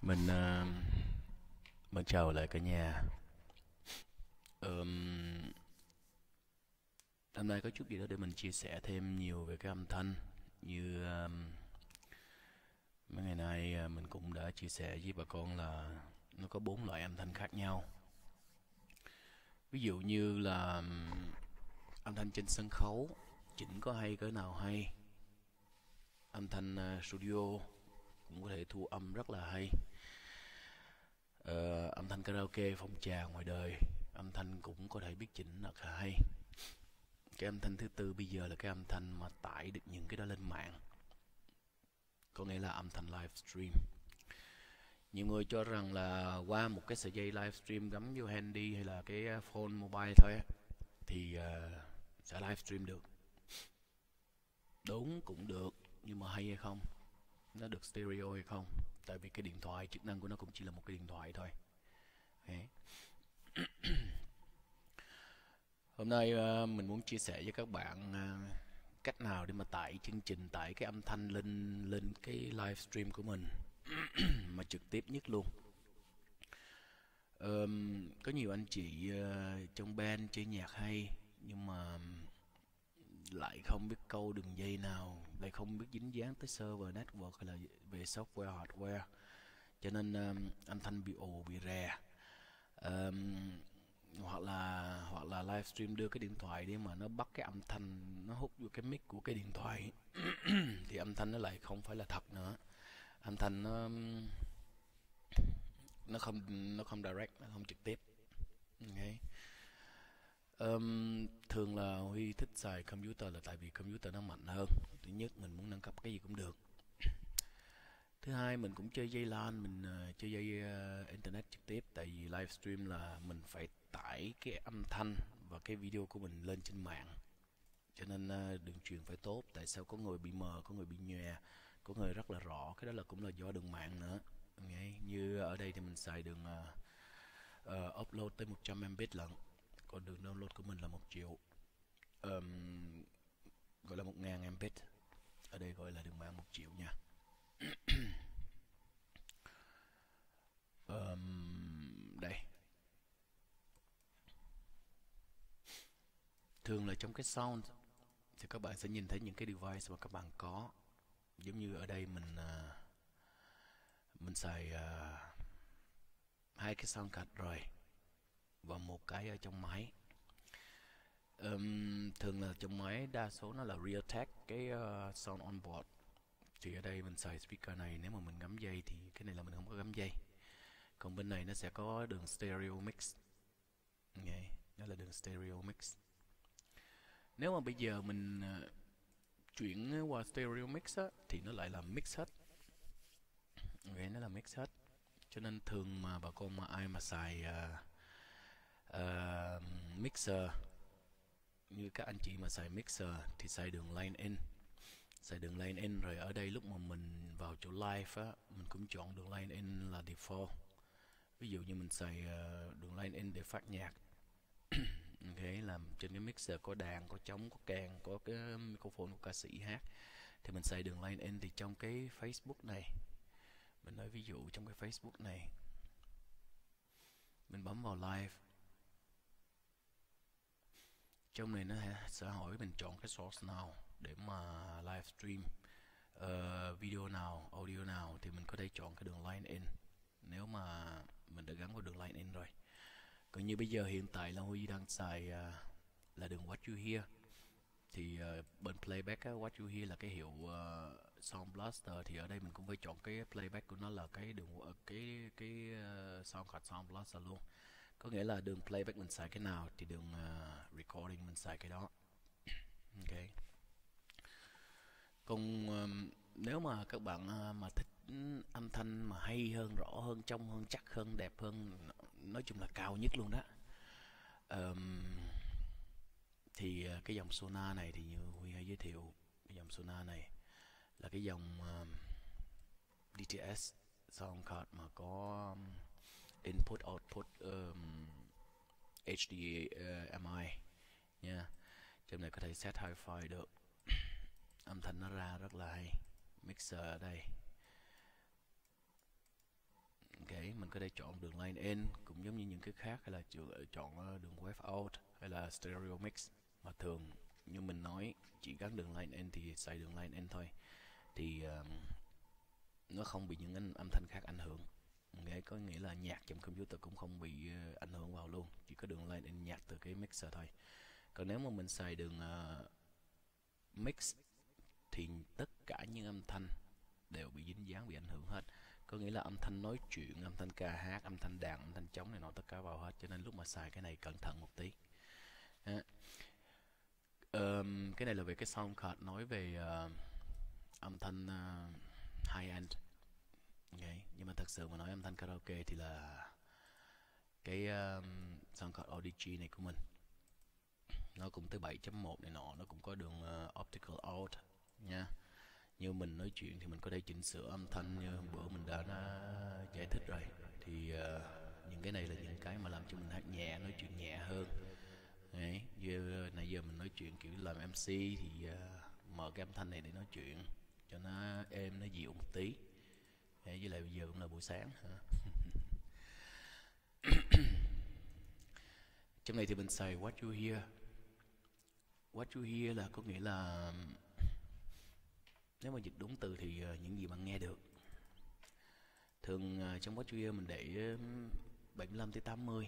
Mình mình chào lại cả nhà. Ờm, Hôm nay có chút gì đó để mình chia sẻ thêm nhiều về cái âm thanh. Như mấy ngày nay mình cũng đã chia sẻ với bà con là nó có 4 loại âm thanh khác nhau. Ví dụ như là âm thanh trên sân khấu, chỉnh có hay cỡ nào hay. Âm thanh studio cũng có thể thu âm rất là hay. Âm thanh karaoke, phòng trà ngoài đời, âm thanh cũng có thể biết chỉnh rất là hay. Cái âm thanh thứ tư bây giờ là cái âm thanh mà tải được những cái đó lên mạng, có nghĩa là âm thanh livestream. Nhiều người cho rằng là qua một cái sợi dây livestream gắm vô handy hay là cái phone mobile thôi thì sẽ livestream được. Đúng, cũng được, nhưng mà hay hay không, nó được stereo hay không? Tại vì cái điện thoại, chức năng của nó cũng chỉ là một cái điện thoại thôi. Đấy. Hôm nay mình muốn chia sẻ với các bạn cách nào để mà tải chương trình, tải cái âm thanh lên lên cái livestream của mình mà trực tiếp nhất luôn. Có nhiều anh chị trong band chơi nhạc hay nhưng mà lại không biết câu đường dây nào, lại không biết dính dáng tới server network hay là về software hardware, cho nên âm thanh bị ồ, bị rè. Ờm, hoặc là livestream đưa cái điện thoại đi mà nó bắt cái âm thanh, nó hút vô cái mic của cái điện thoại thì âm thanh nó lại không phải là thật nữa. Âm thanh nó không direct, nó không trực tiếp. Okay. Thường là Huy thích xài computer là tại vì computer nó mạnh hơn. Thứ nhất, mình muốn nâng cấp cái gì cũng được. Thứ hai, mình cũng chơi dây LAN, mình chơi dây internet trực tiếp. Tại vì livestream là mình phải tải cái âm thanh và cái video của mình lên trên mạng, cho nên đường truyền phải tốt. Tại sao có người bị mờ, có người bị nhòe, có người rất là rõ, cái đó là cũng là do đường mạng nữa. Okay. Như ở đây thì mình xài đường upload tới 100 Mbit lận, còn đường download của mình là 1 triệu, gọi là 1000 Mbit. Ở đây gọi là đường mạng 1 triệu nha. Đây, thường là trong cái sound thì các bạn sẽ nhìn thấy những cái device mà các bạn có. Giống như ở đây mình xài hai cái sound card rồi và một cái ở trong máy. Thường là trong máy đa số nó là Realtek, cái sound on board. Thì ở đây mình xài speaker này, nếu mà mình gắm dây thì cái này là mình không có gắm dây. Còn bên này nó sẽ có đường stereo mix. Okay. Đó là đường stereo mix. Nếu mà bây giờ mình chuyển qua stereo mix á, thì nó lại là mix hết. Okay, nó là mix hết. Cho nên thường mà bà con mà ai mà xài mixer, như các anh chị mà xài mixer thì xài đường line in. Xài đường line in rồi ở đây lúc mà mình vào chỗ live á, mình cũng chọn đường line in là default. Ví dụ như mình xài đường line in để phát nhạc. Okay, làm trên cái mixer có đàn, có trống, có kèn, có cái microphone của ca sĩ hát, thì mình xài đường line in. Thì trong cái Facebook này, mình nói ví dụ trong cái Facebook này, mình bấm vào live, trong này nó sẽ hỏi mình chọn cái source nào để mà livestream, video nào, audio nào, thì mình có thể chọn cái đường line in nếu mà mình đã gắn vào đường line in rồi. Còn như bây giờ hiện tại là Huy đang xài là đường What You Hear. Thì bên playback á, What You Hear là cái hiệu Sound Blaster, thì ở đây mình cũng phải chọn cái playback của nó là cái đường cái Sound card Sound Blaster luôn. Có nghĩa là đường playback mình xài cái nào thì đường recording mình xài cái đó. Ok. Còn nếu mà các bạn mà thích âm thanh mà hay hơn, rõ hơn, trong hơn, chắc hơn, đẹp hơn, nói chung là cao nhất luôn đó, thì cái dòng Sona này thì như Huy hay giới thiệu, cái dòng Sona này là cái dòng DTS sound card mà có input output HDMI nha. Trong này có thể set hi-fi được, âm thanh nó ra rất là hay. Mixer ở đây, mình có thể chọn đường line in cũng giống như những cái khác, hay là chọn đường wave out hay là stereo mix. Mà thường như mình nói, chỉ gắn đường line in thì xài đường line in thôi, thì nó không bị những âm thanh khác ảnh hưởng. Okay, có nghĩa là nhạc trong computer cũng không bị ảnh hưởng vào luôn, chỉ có đường line in nhạc từ cái mixer thôi. Còn nếu mà mình xài đường mix thì tất cả những âm thanh đều bị dính dáng, bị ảnh hưởng hết. Có nghĩa là âm thanh nói chuyện, âm thanh ca hát, âm thanh đàn, âm thanh trống này nọ tất cả vào hết. Cho nên lúc mà xài cái này cẩn thận một tí. Cái này là về cái sound card, nói về âm thanh high end. Okay. Nhưng mà thật sự mà nói âm thanh karaoke thì là cái sound card ODG này của mình, nó cũng tới 7.1 này nọ, nó cũng có đường optical out nha. Như mình nói chuyện thì mình có thể chỉnh sửa âm thanh như bữa mình đã giải thích rồi. Thì những cái này là những cái mà làm cho mình hát nhẹ, nói chuyện nhẹ hơn. Đấy, như nãy giờ mình nói chuyện kiểu làm MC thì mở cái âm thanh này để nói chuyện cho nó êm, nó dịu một tí. Đấy, với lại bây giờ cũng là buổi sáng. Trong này thì mình xài What You Hear. What You Hear là có nghĩa là, nếu mà dịch đúng từ thì những gì bạn nghe được. Thường trong What You Hear mình để 75 tới 80.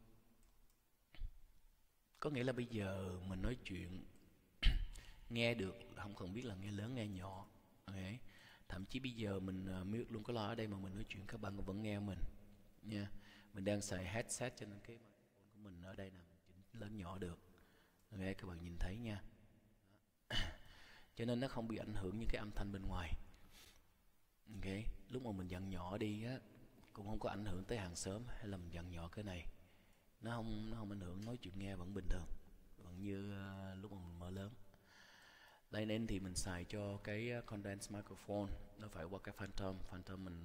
Có nghĩa là bây giờ mình nói chuyện nghe được, không cần biết là nghe lớn nghe nhỏ. Okay. Thậm chí bây giờ mình mute luôn cái loa ở đây mà mình nói chuyện, các bạn vẫn nghe mình nha. Mình đang xài headset cho nên cái microphone của mình ở đây là mình chỉnh lớn nhỏ được. Okay, các bạn nhìn thấy nha. Cho nên nó không bị ảnh hưởng những cái âm thanh bên ngoài. Okay. Lúc mà mình dặn nhỏ đi á, cũng không có ảnh hưởng tới hàng xóm, hay là mình dặn nhỏ cái này, nó không ảnh hưởng, nói chuyện nghe vẫn bình thường, vẫn như lúc mà mình mở lớn. Line in thì mình xài cho cái condense microphone, nó phải qua cái Phantom mình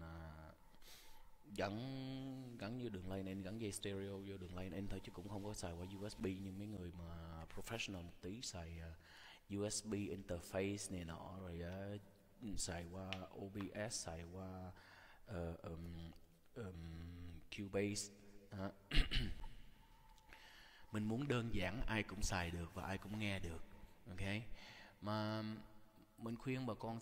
gắn như đường line in, gắn dây stereo vô đường line in thôi, chứ cũng không có xài qua USB như mấy người mà professional một tí, xài USB interface này nọ, rồi xài qua OBS, xài qua Cubase. Mình muốn đơn giản, ai cũng xài được và ai cũng nghe được. Ok, mà mình khuyên bà con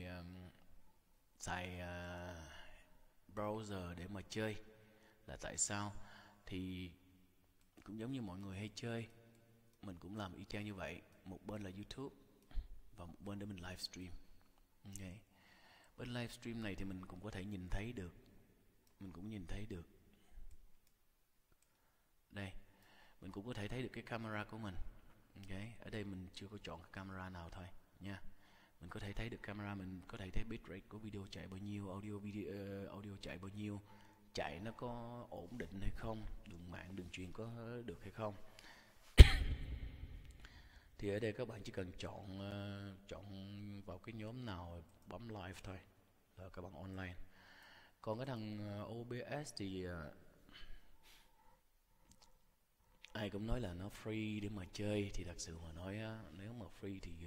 xài browser để mà chơi là tại sao? Thì cũng giống như mọi người hay chơi, mình cũng làm y chang như vậy. Một bên là YouTube và một bên để mình livestream. Okay. Bên livestream này thì mình cũng có thể nhìn thấy được, mình cũng nhìn thấy được đây, mình cũng có thể thấy được cái camera của mình. Okay. Ở đây mình chưa có chọn cái camera nào thôi nha. Mình có thể thấy được camera, mình có thể thấy bitrate của video chạy bao nhiêu, audio chạy bao nhiêu, chạy nó có ổn định hay không, đường mạng đường truyền có được hay không. Thì ở đây các bạn chỉ cần chọn vào cái nhóm nào, bấm live thôi là các bạn online. Còn cái thằng OBS thì ai cũng nói là nó free để mà chơi, thì thật sự mà nói nếu mà free thì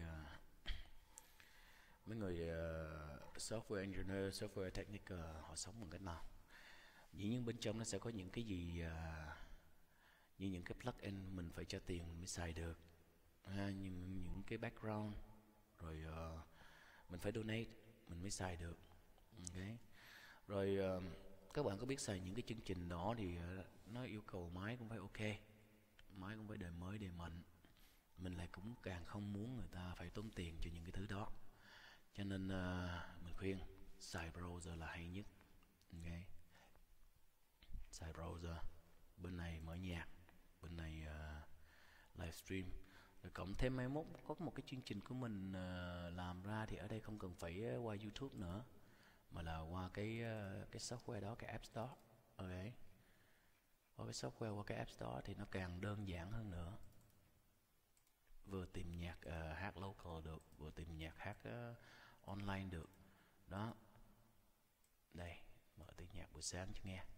mấy người software engineer, software technical họ sống bằng cách nào? Dĩ nhiên bên trong nó sẽ có những cái gì như những cái plugin mình phải cho tiền mình mới xài được, những cái background rồi mình phải donate mình mới xài được. Okay. Rồi các bạn có biết xài những cái chương trình đó thì nó yêu cầu máy cũng phải ok, máy cũng phải đời mới đời mạnh. Mình lại cũng càng không muốn người ta phải tốn tiền cho những cái thứ đó, cho nên mình khuyên xài browser là hay nhất. Okay. Xài browser, bên này mở nhạc, bên này livestream. Rồi cộng thêm mai mốt có một cái chương trình của mình làm ra thì ở đây không cần phải qua YouTube nữa, mà là qua cái software đó, cái App Store. Okay. Qua cái software, qua cái App Store thì nó càng đơn giản hơn nữa. Vừa tìm nhạc hát local được, vừa tìm nhạc hát online được. Đó. Đây, mở tiếng nhạc buổi sáng cho nghe.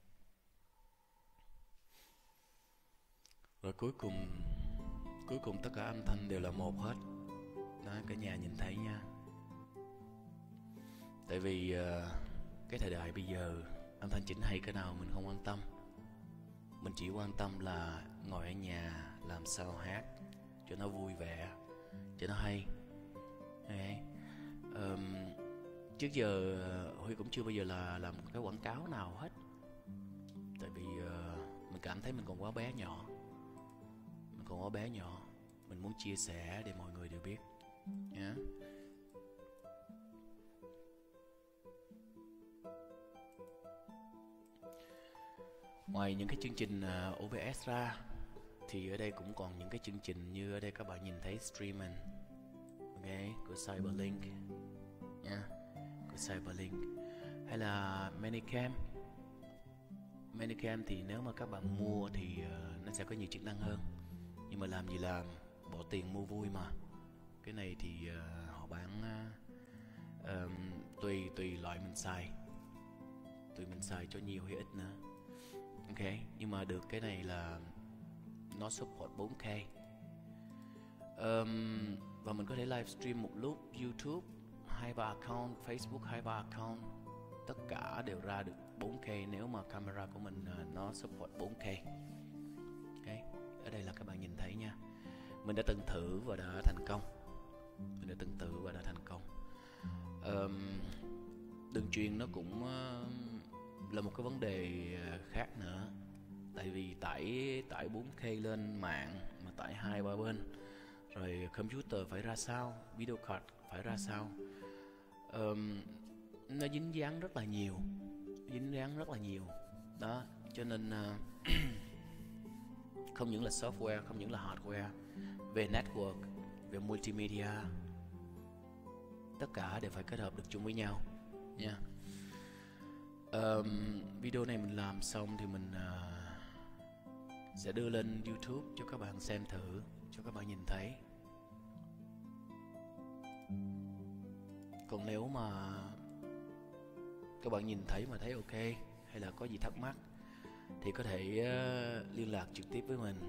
Rồi cuối cùng tất cả âm thanh đều là một hết. Đó, cả nhà nhìn thấy nha. Tại vì cái thời đại bây giờ Âm thanh chỉnh hay cái nào mình không quan tâm. Mình chỉ quan tâm là ngồi ở nhà làm sao hát cho nó vui vẻ, cho nó hay. Okay. Trước giờ Huy cũng chưa bao giờ là làm cái quảng cáo nào hết. Tại vì mình cảm thấy mình còn quá bé nhỏ. Mình muốn chia sẻ để mọi người đều biết. Yeah. Ngoài những cái chương trình OBS ra thì ở đây cũng còn những cái chương trình như ở đây các bạn nhìn thấy streaming, okay, của Cyberlink nha, của Cyberlink, hay là Manicam thì nếu mà các bạn mua thì nó sẽ có nhiều chức năng hơn, nhưng mà làm gì làm, bỏ tiền mua vui mà. Cái này thì họ bán tùy loại mình xài, tùy mình xài cho nhiều hay ít nữa. Ok, nhưng mà được cái này là nó support 4K. Và mình có thể livestream một lúc YouTube 2-3 account, Facebook 2-3 account, tất cả đều ra được 4K nếu mà camera của mình nó support 4K. Ok, ở đây là các bạn nhìn thấy nha. Mình đã từng thử và đã thành công. Đường truyền nó cũng là một cái vấn đề khác nữa. Tại vì tải 4K lên mạng mà tải 2-3 bên, rồi computer phải ra sao, video card phải ra sao, nó dính dáng rất là nhiều đó. Cho nên không những là software, không những là hardware, về network, về multimedia, tất cả đều phải kết hợp được chung với nhau nha. Video này mình làm xong thì mình sẽ đưa lên YouTube cho các bạn xem thử, cho các bạn nhìn thấy. Còn nếu mà các bạn nhìn thấy mà thấy ok, hay là có gì thắc mắc thì có thể liên lạc trực tiếp với mình.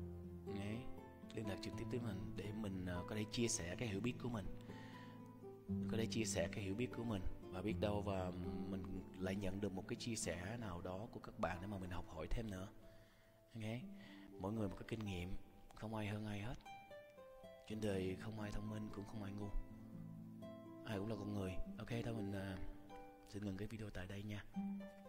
Để mình có thể chia sẻ cái hiểu biết của mình. Và biết đâu và mình lại nhận được một cái chia sẻ nào đó của các bạn để mà mình học hỏi thêm nữa. Okay. Mỗi người một cái kinh nghiệm, không ai hơn ai hết. Trên đời không ai thông minh cũng không ai ngu, ai cũng là con người. Ok, thôi mình xin ngừng cái video tại đây nha.